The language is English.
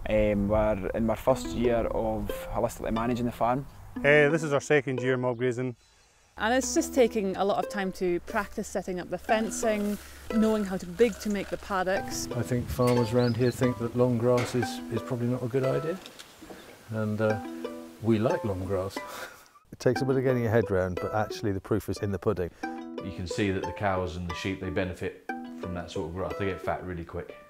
We're in my first year of holistically managing the farm. This is our second year mob grazing. And it's just taking a lot of time to practice setting up the fencing, knowing how big to make the paddocks. I think farmers around here think that long grass is probably not a good idea, and we like long grass. It takes a bit of getting your head round, but actually the proof is in the pudding. You can see that the cows and the sheep, they benefit from that sort of grass. They get fat really quick.